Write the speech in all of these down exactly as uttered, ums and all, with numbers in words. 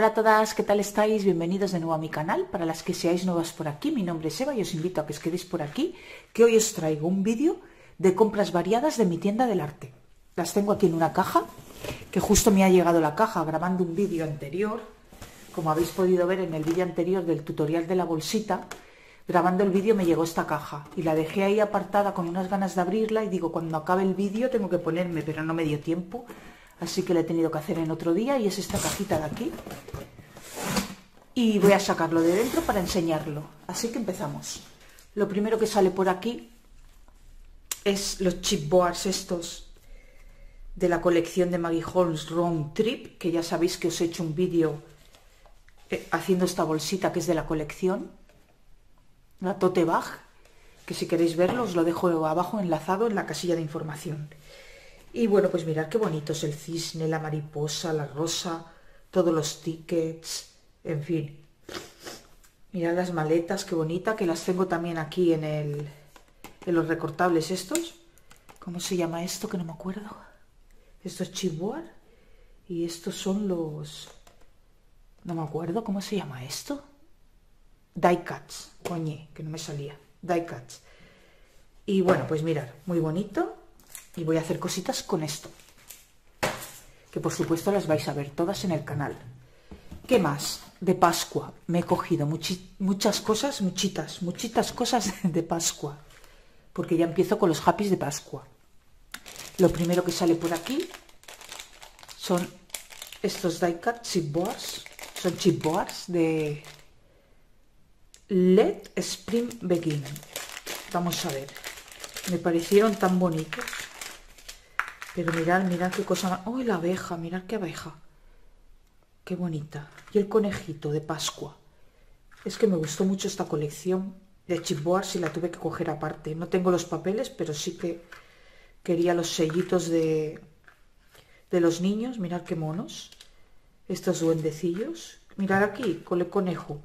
Hola a todas, ¿qué tal estáis? Bienvenidos de nuevo a mi canal. Para las que seáis nuevas por aquí, mi nombre es Eva y os invito a que os quedéis por aquí, que hoy os traigo un vídeo de compras variadas de mi tienda del arte. Las tengo aquí en una caja, que justo me ha llegado la caja grabando un vídeo anterior. Como habéis podido ver en el vídeo anterior del tutorial de la bolsita, grabando el vídeo me llegó esta caja y la dejé ahí apartada con unas ganas de abrirla y digo, cuando acabe el vídeo tengo que ponerme, pero no me dio tiempo. Así que lo he tenido que hacer en otro día y es esta cajita de aquí. Y voy a sacarlo de dentro para enseñarlo. Así que empezamos. Lo primero que sale por aquí es los chipboards estos de la colección de Maggie Holmes Round Trip, que ya sabéis que os he hecho un vídeo haciendo esta bolsita que es de la colección. La tote bag, que si queréis verlo os lo dejo abajo enlazado en la casilla de información. Y bueno, pues mirad qué bonito es el cisne, la mariposa, la rosa, todos los tickets, en fin. Mirad las maletas, qué bonita, que las tengo también aquí en, el, en los recortables estos. ¿Cómo se llama esto? Que no me acuerdo. Esto es chipboard y estos son los... No me acuerdo, ¿cómo se llama esto? Die cuts, coñe, que no me salía. Die cuts. Y bueno, pues mirad, muy bonito. Y voy a hacer cositas con esto, que por supuesto las vais a ver todas en el canal. ¿Qué más? De Pascua. Me he cogido muchas cosas, muchitas, muchitas cosas de Pascua, porque ya empiezo con los happys de Pascua. Lo primero que sale por aquí son estos die cut chipboards. Son chipboards de Let Spring Begin. Vamos a ver. Me parecieron tan bonitos. Pero mirad, mirad qué cosa más... ¡Oh, la abeja! Mirad qué abeja. Qué bonita. Y el conejito de Pascua. Es que me gustó mucho esta colección de chipboards y la tuve que coger aparte. No tengo los papeles, pero sí que quería los sellitos de, de los niños. Mirad qué monos. Estos duendecillos. Mirad aquí, con el conejo.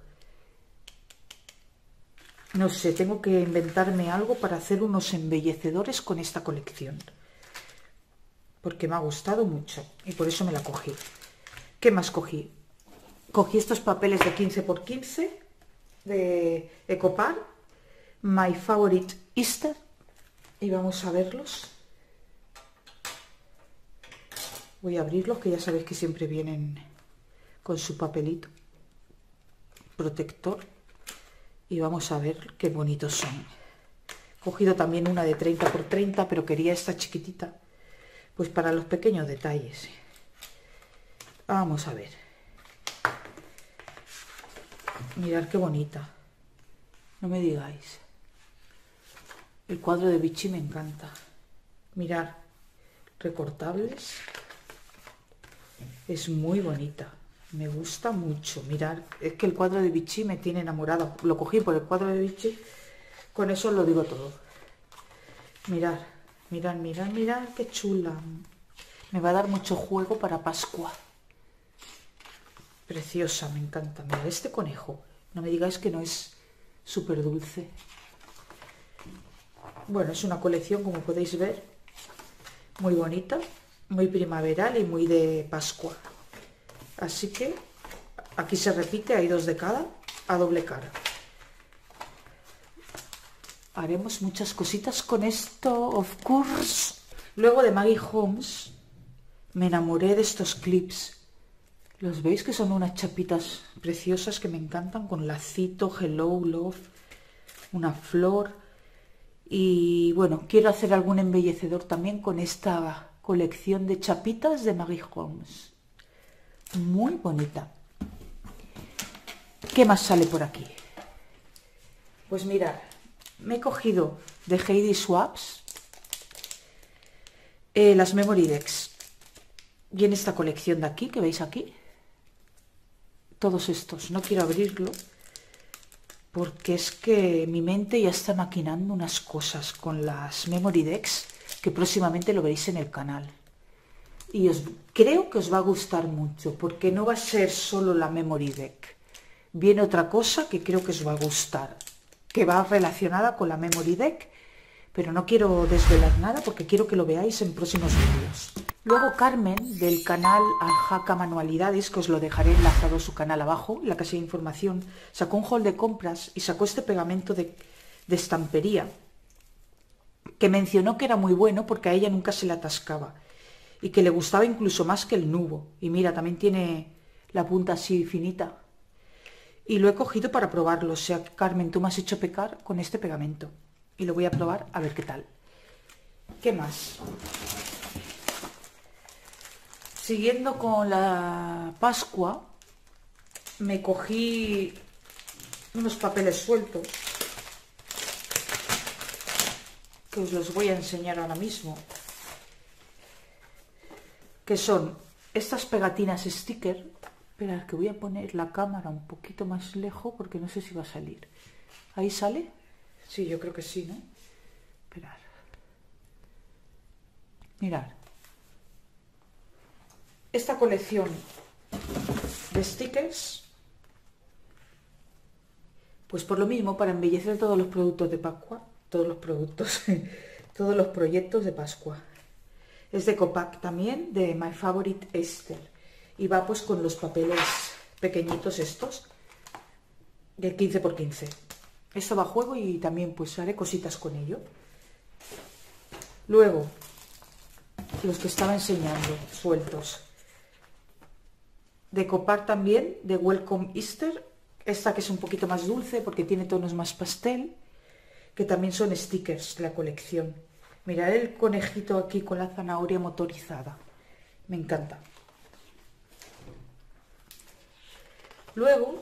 No sé, tengo que inventarme algo para hacer unos embellecedores con esta colección, porque me ha gustado mucho y por eso me la cogí. ¿Qué más cogí? Cogí estos papeles de quince por quince de Ecopar, My Favorite Easter, y vamos a verlos. Voy a abrirlos, que ya sabéis que siempre vienen con su papelito protector, y vamos a ver qué bonitos son. He cogido también una de treinta por treinta, pero quería esta chiquitita pues para los pequeños detalles. Vamos a ver. Mirad qué bonita. No me digáis. El cuadro de Vichy me encanta. Mirad, recortables. Es muy bonita. Me gusta mucho. Mirad, es que el cuadro de Vichy me tiene enamorada. Lo cogí por el cuadro de Vichy. Con eso os lo digo todo. Mirad. Mirad, mirad, mirad, qué chula. Me va a dar mucho juego para Pascua. Preciosa, me encanta. Mirad este conejo. No me digáis que no es súper dulce. Bueno, es una colección, como podéis ver, muy bonita, muy primaveral y muy de Pascua. Así que aquí se repite, hay dos de cada, a doble cara. Haremos muchas cositas con esto, of course. Luego de Maggie Holmes me enamoré de estos clips. ¿Los veis? Que son unas chapitas preciosas que me encantan, con lacito, hello, love, una flor. Y bueno, quiero hacer algún embellecedor también con esta colección de chapitas de Maggie Holmes. Muy bonita. ¿Qué más sale por aquí? Pues mirad. Me he cogido de Heidi Swaps eh, las Memory Decks. Y en esta colección de aquí, que veis aquí, todos estos. No quiero abrirlo porque es que mi mente ya está maquinando unas cosas con las Memory Decks que próximamente lo veréis en el canal. Y os, creo que os va a gustar mucho, porque no va a ser solo la Memory Deck. Viene otra cosa que creo que os va a gustar, que va relacionada con la Memory Deck, pero no quiero desvelar nada porque quiero que lo veáis en próximos vídeos. Luego Carmen, del canal Aljaca Manualidades, que os lo dejaré enlazado su canal abajo, en la casilla de información, sacó un haul de compras y sacó este pegamento de, de estampería, que mencionó que era muy bueno porque a ella nunca se le atascaba y que le gustaba incluso más que el nubo. Y mira, también tiene la punta así finita. Y lo he cogido para probarlo. O sea, Carmen, tú me has hecho pecar con este pegamento. Y lo voy a probar a ver qué tal. ¿Qué más? Siguiendo con la Pascua, me cogí unos papeles sueltos, que os los voy a enseñar ahora mismo, que son estas pegatinas sticker. Esperad, que voy a poner la cámara un poquito más lejos porque no sé si va a salir. ¿Ahí sale? Sí, yo creo que sí, ¿no? Esperad. Mirad. Esta colección de stickers, pues por lo mismo, para embellecer todos los productos de Pascua, todos los productos, todos los proyectos de Pascua. Es de Copac también, de My Favorite Esther, y va pues con los papeles pequeñitos estos, de quince por quince. Esto va a juego y también pues haré cositas con ello. Luego, los que estaba enseñando, sueltos. De Copac también, de Welcome Easter, esta que es un poquito más dulce porque tiene tonos más pastel, que también son stickers de la colección. Mirad el conejito aquí con la zanahoria motorizada, me encanta. Luego,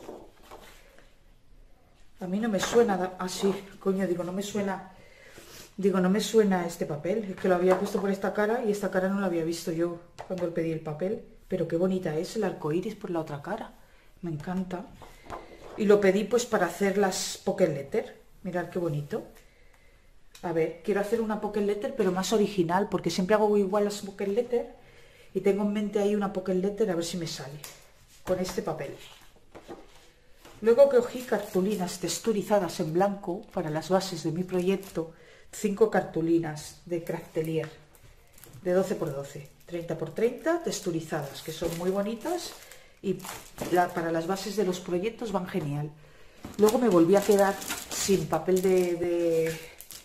a mí no me suena así, coño, digo, no me suena, digo, no me suena este papel, es que lo había puesto por esta cara y esta cara no la había visto yo cuando le pedí el papel. Pero qué bonita es el arco iris por la otra cara. Me encanta. Y lo pedí pues para hacer las pocket letter. Mirad qué bonito. A ver, quiero hacer una pocket letter pero más original, porque siempre hago igual las pocket letter. Y tengo en mente ahí una pocket letter, a ver si me sale. Con este papel. Luego cogí cartulinas texturizadas en blanco para las bases de mi proyecto. Cinco cartulinas de Craftelier. De doce por doce. treinta por treinta, texturizadas, que son muy bonitas y la, para las bases de los proyectos van genial. Luego me volví a quedar sin papel de, de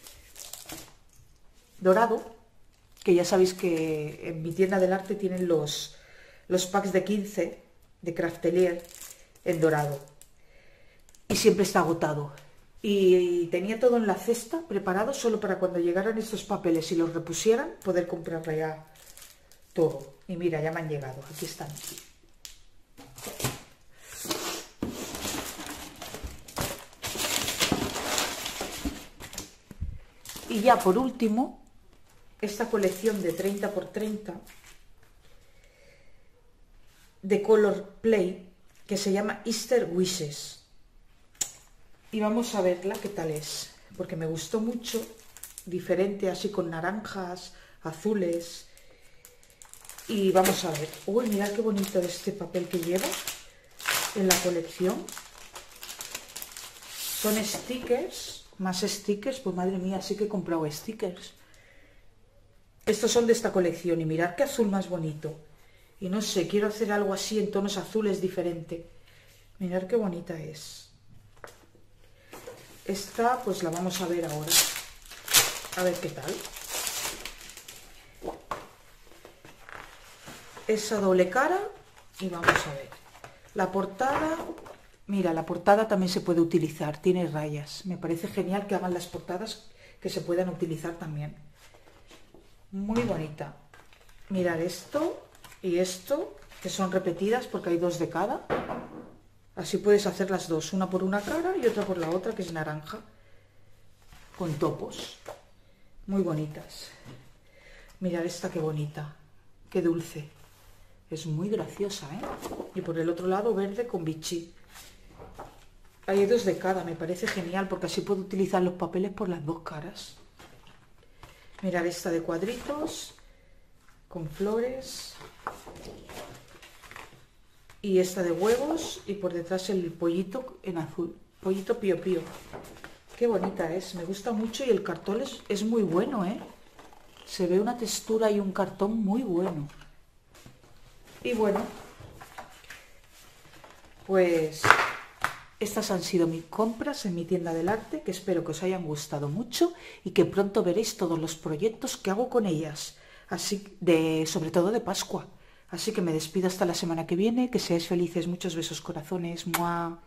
dorado, que ya sabéis que en mi tienda del arte tienen los, los packs de quince de Craftelier en dorado y siempre está agotado. Y tenía todo en la cesta preparado solo para cuando llegaran estos papeles y los repusieran poder comprar ya todo. Y mira, ya me han llegado, aquí están. Y ya por último, esta colección de treinta por treinta de Color Play, que se llama Easter Wishes. Y vamos a verla qué tal es, porque me gustó mucho, diferente, así con naranjas, azules. Y vamos a ver. Uy, mirad qué bonito este papel que lleva en la colección. Son stickers, más stickers, pues madre mía, sí que he comprado stickers. Estos son de esta colección y mirad qué azul más bonito. Y no sé, quiero hacer algo así en tonos azules diferente. Mirad qué bonita es. Esta pues la vamos a ver ahora. A ver qué tal. Esa doble cara y vamos a ver. La portada, mira, la portada también se puede utilizar, tiene rayas. Me parece genial que hagan las portadas que se puedan utilizar también. Muy bonita. Mirad esto y esto, que son repetidas porque hay dos de cada. Así puedes hacer las dos, una por una cara y otra por la otra, que es naranja, con topos. Muy bonitas. Mirad esta qué bonita, qué dulce. Es muy graciosa, ¿eh? Y por el otro lado verde con bichí. Hay dos de cada, me parece genial porque así puedo utilizar los papeles por las dos caras. Mirad esta de cuadritos, con flores. Y esta de huevos y por detrás el pollito en azul. Pollito pío pío. Qué bonita es, me gusta mucho y el cartón es, es muy bueno, ¿eh? Se ve una textura y un cartón muy bueno. Y bueno, pues estas han sido mis compras en mi tienda del arte, que espero que os hayan gustado mucho y que pronto veréis todos los proyectos que hago con ellas, así de, sobre todo de Pascua. Así que me despido hasta la semana que viene, que seáis felices, muchos besos corazones, ¡mua!